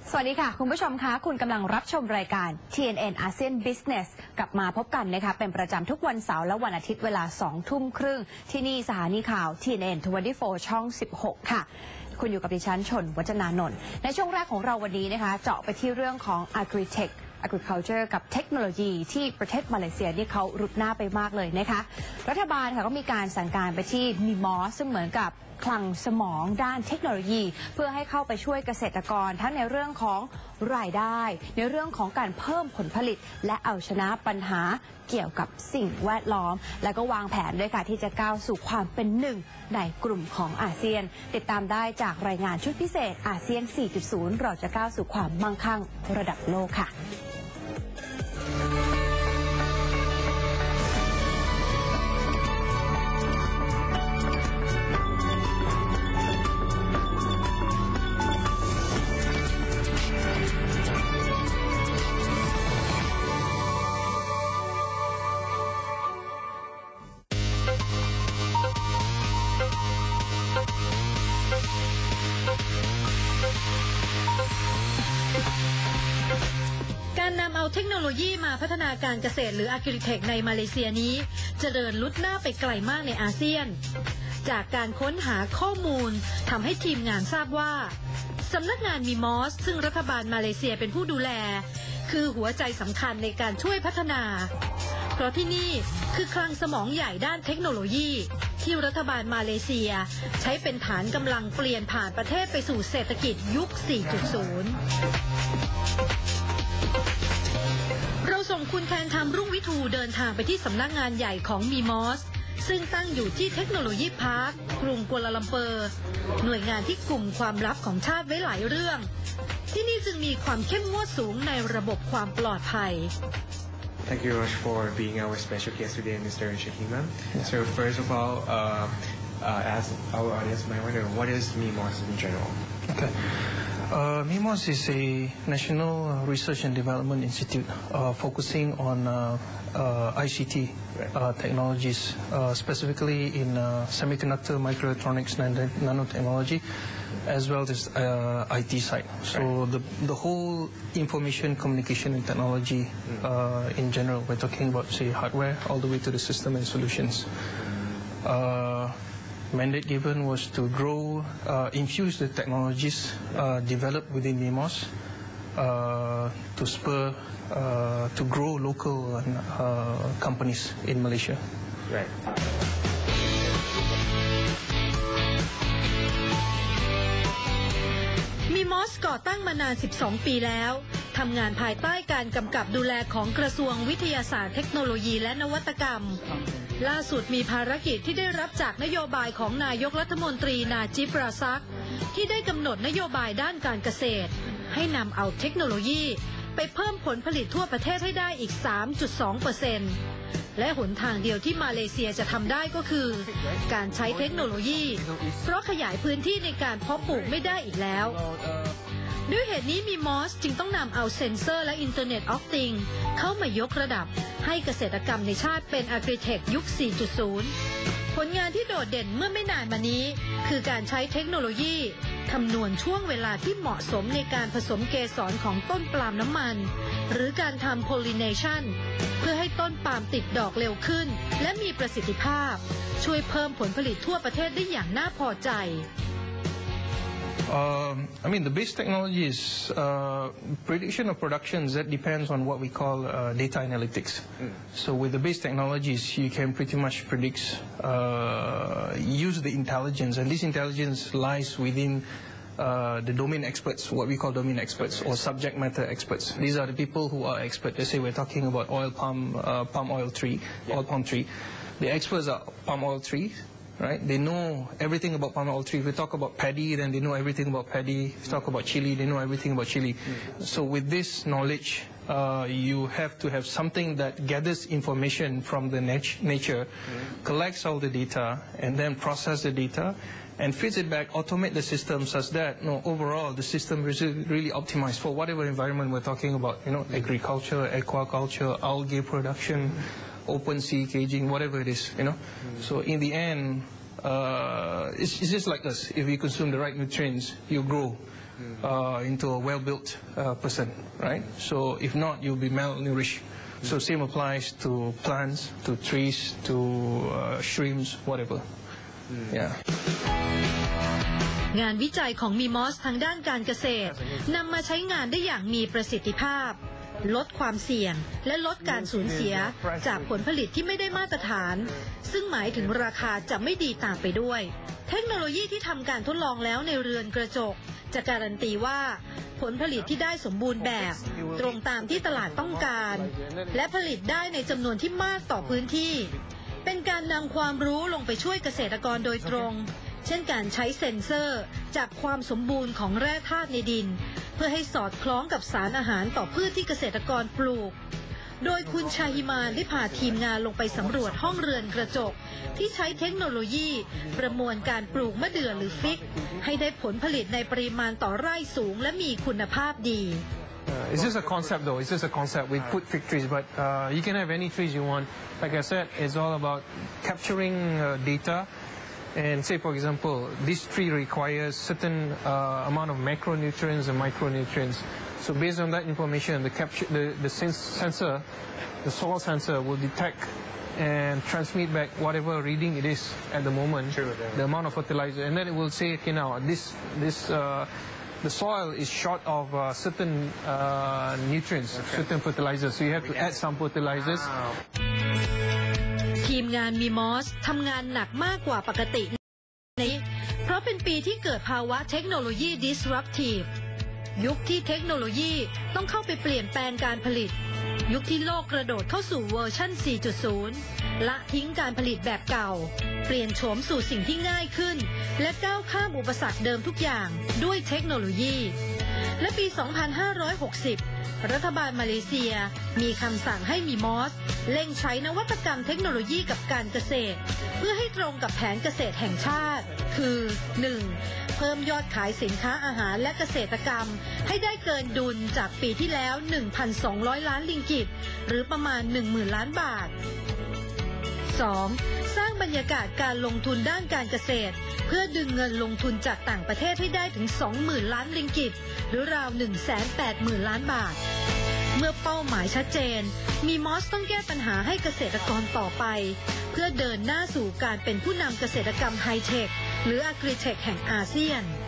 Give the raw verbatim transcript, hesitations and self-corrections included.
สวัสดีค่ะคุณผู้ชมคะคุณกำลังรับชมรายการ ที เอ็น เอ็น อาเซียน Business กลับมาพบกันนะคะเป็นประจำทุกวันเสาร์และวันอาทิตย์เวลาสองทุ่มครึ่งที่นี่สถานีข่าว ที เอ็น เอ็น ยี่สิบสี่ ช่องสิบหกค่ะคุณอยู่กับดิฉันชนวัฒนานนท์ในช่วงแรกของเราวันนี้นะคะเจาะไปที่เรื่องของ Agri-Tech Agriculture กับเทคโนโลยีที่ประเทศมาเลเซียนี่เขารุดหน้าไปมากเลยนะคะรัฐบาลค่ะก็มีการสั่งการไปที่ มิมอส ซึ่งเหมือนกับคลังสมองด้านเทคโนโลยีเพื่อให้เข้าไปช่วยเกษตรกรทั้งในเรื่องของรายได้ในเรื่องของการเพิ่มผลผลิตและเอาชนะปัญหาเกี่ยวกับสิ่งแวดล้อมและก็วางแผนด้วยค่ะที่จะก้าวสู่ความเป็นหนึ่งในกลุ่มของอาเซียนติดตามได้จากรายงานชุดพิเศษอาเซียน สี่จุดศูนย์ เราจะก้าวสู่ความมั่งคั่งระดับโลกค่ะการนำเอาเทคโนโลยีมาพัฒนาการเกษตรหรือ Agri-Tech ในมาเลเซียนี้เจริญลุดหน้าไปไกลมากในอาเซียนจากการค้นหาข้อมูลทำให้ทีมงานทราบว่าสำนักงาน มิมอส ซึ่งรัฐบาลมาเลเซียเป็นผู้ดูแลคือหัวใจสำคัญในการช่วยพัฒนาเพราะที่นี่คือคลังสมองใหญ่ด้านเทคโนโลยีที่รัฐบาลมาเลเซียใช้เป็นฐานกำลังเปลี่ยนผ่านประเทศไปสู่เศรษฐกิจยุค สี่จุดศูนย์เราส่งคุณแทนคำรุ่งวิทูเดินทางไปที่สำนักงานใหญ่ของ มิมอส ซึ่งตั้งอยู่ที่เทคโนโลยีพาร์คกรุงกัวลาลัมเปอร์หน่วยงานที่กลุ่มความลับของชาติไว้หลายเรื่องที่นี่จึงมีความเข้มงวดสูงในระบบความปลอดภัย Thank you very much for being our special guest today, Mister Shahiman. So first of all, uh, uh, as our audience might wonder, what is MIMOS in general? Okay. Uh, MIMOS is a National Research and Development Institute uh, focusing on uh, uh, I C T uh, technologies, uh, specifically in uh, semiconductor, microelectronics, nan nanotechnology, as well as uh, I T side. So right. the, the whole information, communication and technology uh, in general, we're talking about, say, hardware all the way to the system and solutions. Uh, mandate given was to grow, uh, infuse the technologies uh, developed within MIMOS uh, to spur, uh, to grow local uh, companies in Malaysia. Right. มิมอสก่อตั้งมานาน สิบสอง ปีแล้วทำงานภายใต้การกำกับดูแลของกระทรวงวิทยาศาสตร์เทคโนโลยีและนวัตกรรมล่าสุดมีภารกิจที่ได้รับจากนโยบายของนายกรัฐมนตรีนาจิบ ราซักที่ได้กำหนดนโยบายด้านการเกษตรให้นำเอาเทคโนโลยีไปเพิ่มผลผลิตทั่วประเทศให้ได้อีก สามจุดสองเปอร์เซ็นต์ และหนทางเดียวที่มาเลเซียจะทำได้ก็คือการใช้เทคโนโลยีเพราะขยายพื้นที่ในการเพาะปลูกไม่ได้อีกแล้วด้วยเหตุนี้มิมอสจึงต้องนำเอาเซ็นเซอร์และ Internet of Things เข้ามายกระดับให้เกษตรกรรมในชาติเป็น Agri-Tech ยุค สี่จุดศูนย์ ผลงานที่โดดเด่นเมื่อไม่นานมานี้คือการใช้เทคโนโลยีคำนวณช่วงเวลาที่เหมาะสมในการผสมเกสรของต้นปาล์มน้ำมันหรือการทำ pollination เพื่อให้ต้นปาล์มติดดอกเร็วขึ้นและมีประสิทธิภาพช่วยเพิ่มผลผลิตทั่วประเทศได้อย่างน่าพอใจ Uh, I mean, the base technology is uh, prediction of productions that depends on what we call uh, data analytics. Mm. So with the base technologies, you can pretty much predict, uh, use the intelligence, and this intelligence lies within uh, the domain experts, what we call domain experts or subject matter experts. These are the people who are expert. Let's say we're talking about oil palm, uh, palm oil tree, yeah. oil palm tree. The experts are palm oil trees. Right? They know everything about palm oil tree. If we talk about paddy, then they know everything about paddy. If we talk about chili, they know everything about chili. Mm-hmm. So with this knowledge, uh, you have to have something that gathers information from the nat nature, mm-hmm. collects all the data, and then process the data, and feeds it back, automate the system such that, no, overall, the system is really optimized for whatever environment we're talking about, you know, agriculture, aquaculture, algae production, mm-hmm. open sea caging, whatever it is, you know. Mm-hmm. So in the end, uh, it's, it's just like us. If you consume the right nutrients, you grow. uh, into a well-built uh, person, right? So if not, you'll be malnourished. So same applies to plants, to trees, to uh, shrimps, whatever. Yeah. งานวิจัยของ มิมอส ทางด้านการเกษตรนำมาใช้งานได้อย่างมีประสิทธิภาพลดความเสี่ยงและลดการสูญเสียจากผลผลิตที่ไม่ได้มาตรฐานซึ่งหมายถึงราคาจะไม่ดีตามไปด้วยเทคโนโลยีที่ทำการทดลองแล้วในเรือนกระจกจะการันตีว่าผลผลิตที่ได้สมบูรณ์แบบตรงตามที่ตลาดต้องการและผลิตได้ในจำนวนที่มากต่อพื้นที่เป็นการนำความรู้ลงไปช่วยเกษตรกรโดยตรงเช่นการใช้เซ็นเซอร์จากความสมบูรณ์ของแร่ธาตุในดินเพื่อให้สอดคล้องกับสารอาหารต่อพืชที่เกษตรกรปลูกโดยคุณชาฮิมานได้พาทีมงานลงไปสำรวจห้องเรือนกระจกที่ใช้เทคโนโลยีประมวลการปลูกมะเดื่อหรือฟิกให้ได้ผลผลิตในปริมาณต่อไร่สูงและมีคุณภาพดี Uh, it's just a concept though, it's just a concept. We put fig trees, but uh, you can have any trees you want. Like I said, it's all about capturing uh, data. And say, for example, this tree requires certain uh, amount of macronutrients and micronutrients. So based on that information, the, capture, the, the sens sensor, the soil sensor will detect and transmit back whatever reading it is at the moment, True, the amount of fertilizer. And then it will say, okay, now this, this uh, the soil is short of uh, certain uh, nutrients, okay. certain fertilizers. So you have to add some fertilizers. Wow. ทีมงาน มิมอส ทำงานหนักมากกว่าปกตินี้เพราะเป็นปีที่เกิดภาวะเทคโนโลยี disruptive ยุคที่เทคโนโลยีต้องเข้าไปเปลี่ยนแปลงการผลิตยุคที่โลกกระโดดเข้าสู่เวอร์ชัน สี่จุดศูนย์ ละทิ้งการผลิตแบบเก่าเปลี่ยนโฉมสู่สิ่งที่ง่ายขึ้นและก้าวข้ามอุปสรรคเดิมทุกอย่างด้วยเทคโนโลยีและปี สองพันห้าร้อยหกสิบ รัฐบาลมาเลเซียมีคำสั่งให้ มิมอส เร่งใช้นวัตกรรมเทคโนโลยีกับการเกษตรเพื่อให้ตรงกับแผนเกษตรแห่งชาติคือ หนึ่ง เพิ่มยอดขายสินค้าอาหารและเกษตรกรรมให้ได้เกินดุลจากปีที่แล้ว หนึ่งพันสองร้อย ล้านริงกิตหรือประมาณ หนึ่งหมื่น ล้านบาท สอง สร้างบรรยากาศการลงทุนด้านการเกษตรเพื่อดึงเงินลงทุนจากต่างประเทศให้ได้ถึง สองหมื่น ล้านริงกิตหรือราว หนึ่งแสนแปดหมื่น ล้านบาทเมื่อเป้าหมายชัดเจน มิมอส ต้องแก้ปัญหาให้เกษตรกรต่อไปเพื่อเดินหน้าสู่การเป็นผู้นำเกษตรกรรมไฮเทคหรือ Agri-Tech แห่งอาเซียน